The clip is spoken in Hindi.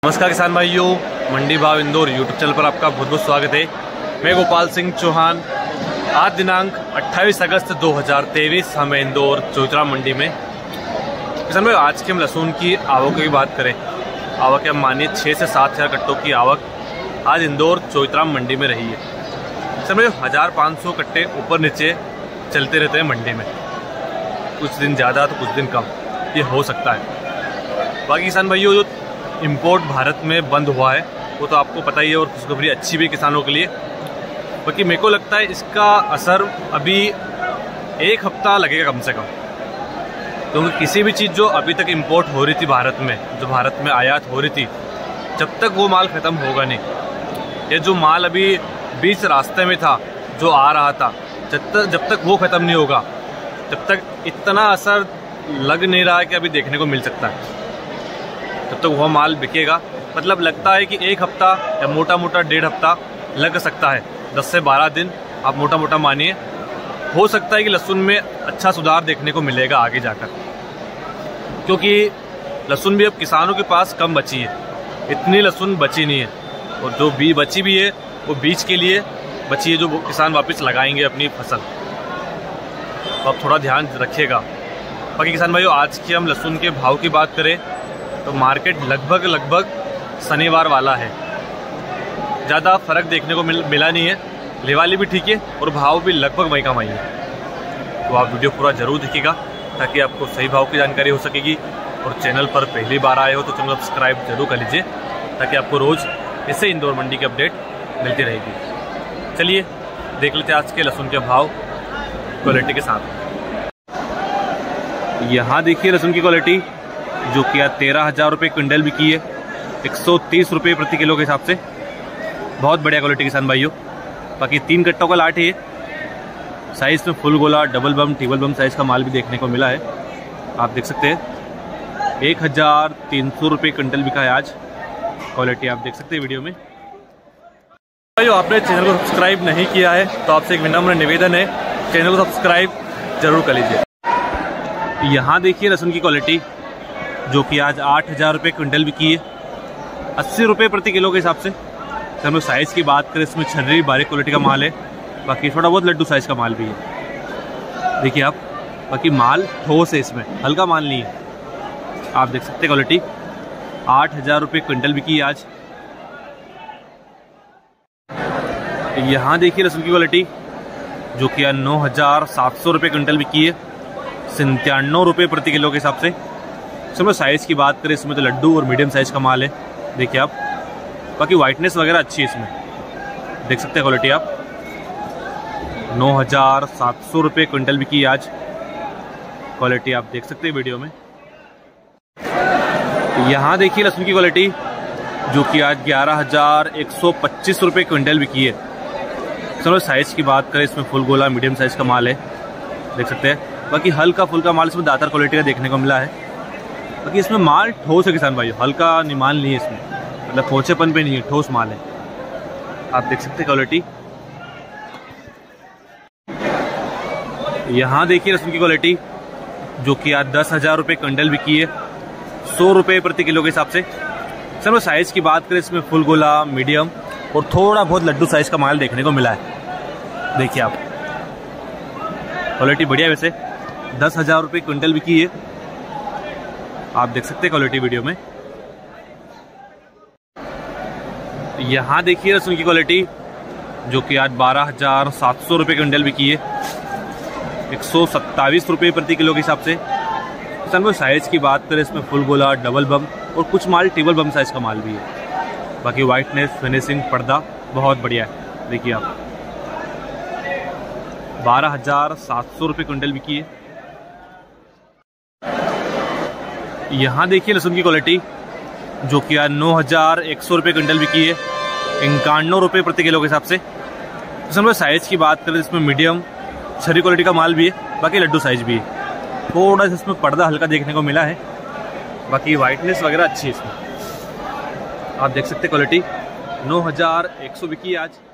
नमस्कार किसान भाइयों, मंडी भाव इंदौर यूट्यूब चैनल पर आपका बहुत बहुत स्वागत है। मैं गोपाल सिंह चौहान। आज दिनांक 28 अगस्त 2023 हमें इंदौर चौतरा मंडी में। किसान भाई, आज के हम लहसुन की आवक की बात करें, आवक हम मानिए 6 से 7 हज़ार कट्टों की आवक आज इंदौर चौतरा मंडी में रही है। किसान भाई, 1500 कट्टे ऊपर नीचे चलते रहते हैं मंडी में, कुछ दिन ज़्यादा तो कुछ दिन कम, ये हो सकता है। बाकी किसान भाइयों, जो इंपोर्ट भारत में बंद हुआ है वो तो आपको पता ही है, और खुशखबरी अच्छी भी किसानों के लिए। बाकी मेरे को लगता है इसका असर अभी 1 हफ्ता लगेगा कम से कम, क्योंकि किसी भी चीज़ जो अभी तक इंपोर्ट हो रही थी भारत में, जो भारत में आयात हो रही थी, जब तक वो माल ख़त्म होगा नहीं, ये जो माल अभी बीच रास्ते में था जो आ रहा था, जब तक वो ख़त्म नहीं होगा तब तक इतना असर लग नहीं रहा है कि अभी देखने को मिल सकता है। तब तक वह माल बिकेगा। मतलब लगता है कि 1 हफ्ता या मोटा मोटा 1.5 हफ्ता लग सकता है, 10 से 12 दिन आप मोटा मोटा मानिए। हो सकता है कि लहसुन में अच्छा सुधार देखने को मिलेगा आगे जाकर, क्योंकि लहसुन भी अब किसानों के पास कम बची है, इतनी लहसुन बची नहीं है, और जो बची भी है वो बीज के लिए बची है, जो किसान वापस लगाएंगे अपनी फसल। तो आप थोड़ा ध्यान रखिएगा। बाकी किसान भाइयों, आज की हम लहसुन के भाव की बात करें तो मार्केट लगभग शनिवार वाला है, ज़्यादा फर्क देखने को मिला नहीं है। लेवाली भी ठीक है और भाव भी लगभग वही का वही है। तो आप वीडियो पूरा जरूर देखिएगा ताकि आपको सही भाव की जानकारी हो सकेगी। और चैनल पर पहली बार आए हो तो चैनल सब्सक्राइब जरूर कर लीजिए, ताकि आपको रोज़ इससे इंदौर मंडी की अपडेट मिलती रहेगी। चलिए देख लेते हैं आज के लहसुन के भाव क्वालिटी के साथ। यहाँ देखिए लहसुन की क्वालिटी, जो कि 13,000 रुपये क्विंटल बिकी है, 130 रुपये प्रति किलो के हिसाब से। बहुत बढ़िया क्वालिटी किसान भाइयों। बाकी 3 कट्टों का लाट है, साइज़ में फुल गोला, double bomb, triple bomb size का माल भी देखने को मिला है। आप देख सकते हैं 1,300 रुपये क्विंटल बिका है आज। क्वालिटी आप देख सकते हैं वीडियो में। भाइयों, आपने चैनल को सब्सक्राइब नहीं किया है तो आपसे एक विनम्र निवेदन है, चैनल को सब्सक्राइब जरूर कर लीजिए। यहाँ देखिए लहसुन की क्वालिटी, जो कि आज 8,000 रुपये क्विंटल बिकी है, 80 रुपये प्रति किलो के हिसाब से। हम लोग साइज़ की बात करें, इसमें छर्री बारीक क्वालिटी का माल है, बाकी थोड़ा बहुत लड्डू साइज़ का माल भी है। देखिए आप, बाकी माल ठोस है, इसमें हल्का माल नहीं है। आप देख सकते हैं क्वालिटी 8,000 रुपये क्विंटल बिकी है आज। यहाँ देखिए लहसुन की क्वालिटी, जो कि 9,700 रुपये क्विंटल बिकी है, 97 रुपये प्रति किलो के हिसाब से। इसमें साइज़ की बात करें, इसमें तो लड्डू और मीडियम साइज़ का माल है। देखिए आप, बाकी वाइटनेस वगैरह अच्छी है, इसमें देख सकते हैं क्वालिटी आप। 9,700 रुपये क्विंटल बिकी आज। क्वालिटी आप देख सकते हैं वीडियो में। यहाँ देखिए लहसुन की क्वालिटी, जो कि आज 11,125 रुपये क्विंटल बिकी है। इसमें साइज़ की बात करें, इसमें फुल गोला मीडियम साइज़ का माल है, देख सकते हैं। बाकी हल्का फुल्का माल इसमें दातर क्वालिटी का देखने को मिला है। बाकी इसमें माल ठोस है किसान भाई, हल्का निमाल नहीं है इसमें, मतलब पोछेपन पे नहीं है, ठोस माल है। आप देख सकते हैं क्वालिटी। यहाँ देखिए लहसुन की क्वालिटी, जो कि आज 10,000 रुपये क्विंटल बिकी है, 100 रुपये प्रति किलो के हिसाब से। सर मैं साइज़ की बात करें, इसमें फुल गोला, मीडियम और थोड़ा बहुत लड्डू साइज़ का माल देखने को मिला है। देखिए आप, क्वालिटी बढ़िया। वैसे 10,000 रुपये क्विंटल बिकी है, आप देख सकते हैं क्वालिटी वीडियो में। यहाँ देखिए लहसुन की क्वालिटी, जो कि आज 12,700 रुपये क्विंटल बिकी है, 127 रुपये प्रति किलो के हिसाब से। सर वो साइज़ की बात करें, इसमें फुल गोला, डबल बम और कुछ माल ट्रिपल बम साइज़ का माल भी है। बाकी वाइटनेस, फिनिशिंग, पर्दा बहुत बढ़िया है। देखिए आप, 12,700 रुपये क्विंटल बिकी है। यहाँ देखिए लहसुन की क्वालिटी, जो कि आज 9,100 रुपये क्विंटल बिकी है, 51 रुपये प्रति किलो के हिसाब से। इसमें साइज़ की बात करें, इसमें मीडियम छरी क्वालिटी का माल भी है, बाकी लड्डू साइज़ भी है। थोड़ा सा इसमें पर्दा हल्का देखने को मिला है, बाकी वाइटनेस वगैरह अच्छी है इसमें। आप देख सकते हैं क्वालिटी 9,100 बिकी आज।